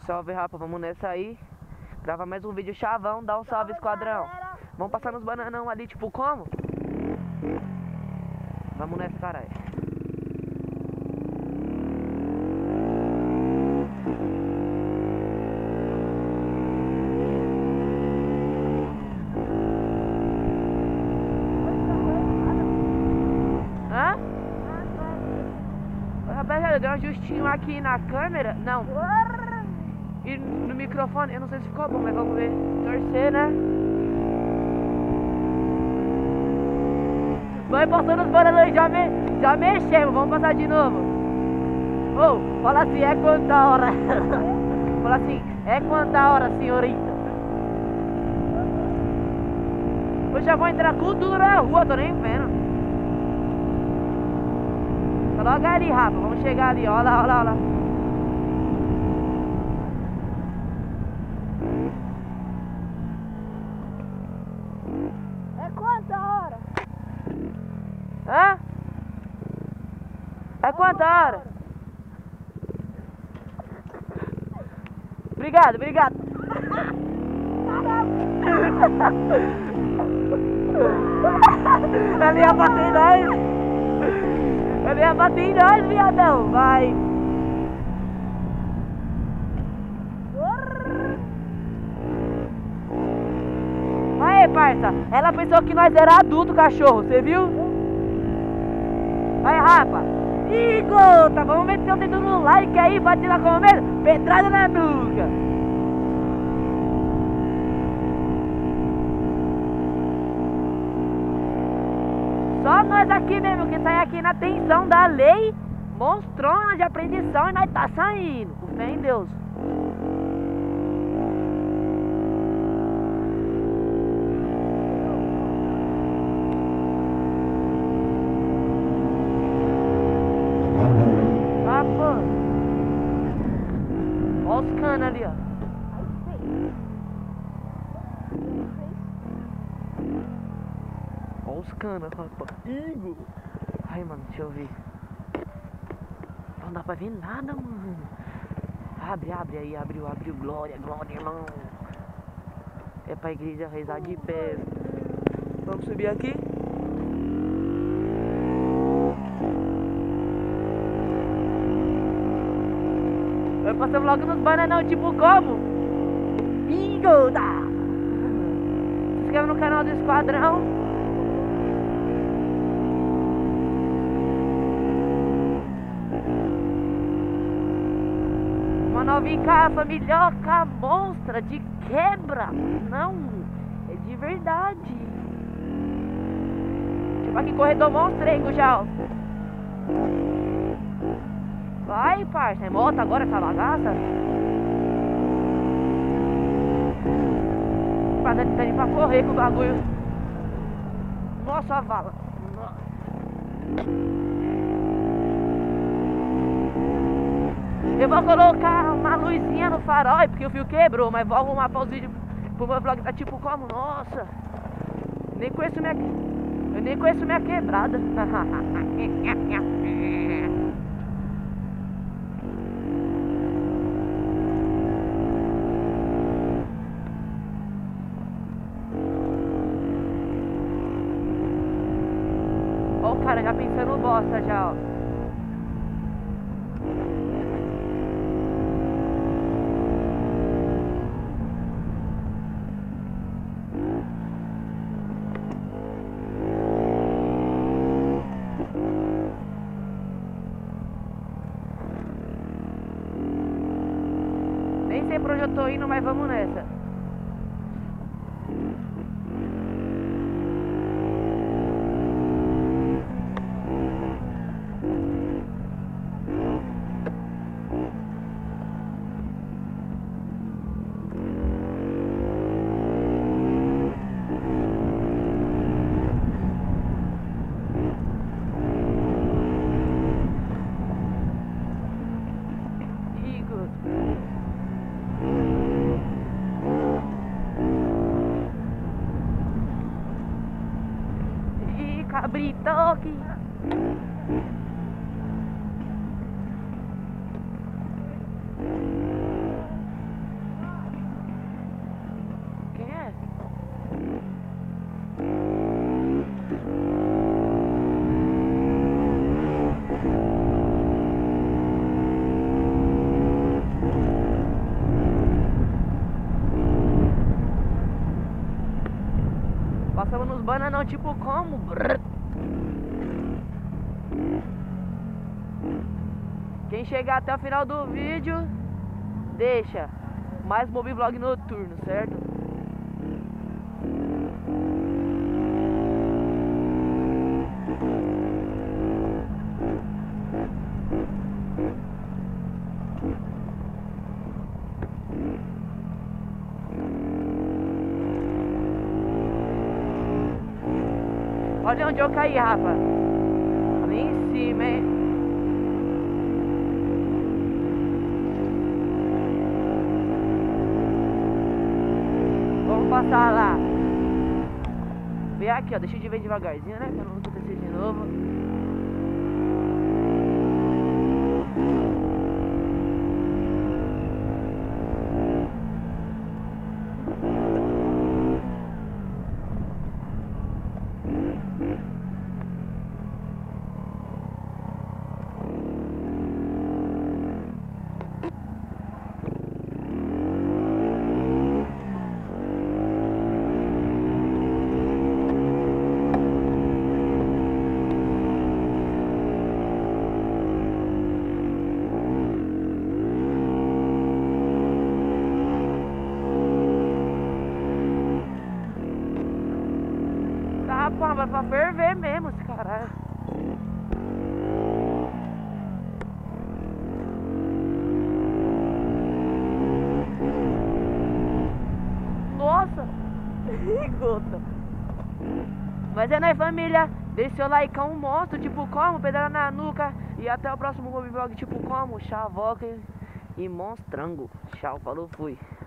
Salve, rapa, vamos nessa aí. Grava mais um vídeo chavão, dá um salve, esquadrão. Galera. Vamos passar nos bananão ali, tipo como? Vamos nessa, caralho. Hã? Rapaziada, deu um ajustinho aqui na câmera. Não. E no microfone, eu não sei se ficou bom, mas vamos ver. Torcer, né? Vai passando os bananões, já mexemos, vamos passar de novo. Ô, fala assim, é quanta hora? Fala assim, é quanta hora, senhorita? Eu já vou entrar com tudo na rua, tô nem vendo. Tá logo ali, rapa, vamos chegar ali, ó lá, ó lá, ó lá. É quanta hora? Hã? É quanta hora? Obrigado, obrigado. Ele ia bater em nós. Ele ia bater em nós, viadão. Vai. Aí, parça. Ela pensou que nós era adulto, cachorro. Você viu? Vai, rapa. Ih, gota. Vamos meter o dedo no like aí. Bate lá com medo. Pedrada na nuca. Só nós aqui mesmo que sai aqui na tensão da lei monstrona de apreensão e nós tá saindo. Com fé em Deus. Ah, pô. Olha os canos ali, ó. Olha os canos, rapaz. Igo. Ai, mano, deixa eu ver. Não dá pra ver nada, mano. Abre aí, abriu. Glória, irmão. É pra igreja rezar de pé. Vamos subir aqui. Vai passando logo nos bananão, tipo como? Igoda! Se inscreva no canal do Esquadrão. Uma novinha familhoca monstra de quebra. Não, é de verdade. Tipo aqui, corredor monstrengo já, ó. Vai, parça, é moto agora essa bagaça? Tá indo pra correr com o bagulho. Nossa, a vala. Eu vou colocar uma luzinha no farol, porque o fio quebrou, mas vou arrumar para os vídeos pro meu vlog, tá tipo como? Nossa, eu nem conheço minha quebrada. Ó o cara já pensando bosta já, ó. Nem sei pra onde eu tô indo, mas vamos nessa. Cabritoque. Passamos nos bananão tipo como? Brrr. Quem chegar até o final do vídeo, deixa mais Movivlog noturno, certo? Olha onde eu caí, Rafa. Ali em cima, hein? Vamos passar lá. Vem aqui, ó. Deixa eu ver devagarzinho, né? Pra não acontecer de novo. Pô, vai pra ferver mesmo esse caralho. Nossa! Gota. Mas é nóis, família. Deixe seu like, um monstro, tipo como, pedala na nuca. E até o próximo Movivlog, tipo como, chavoca e monstrango. Tchau, falou, fui.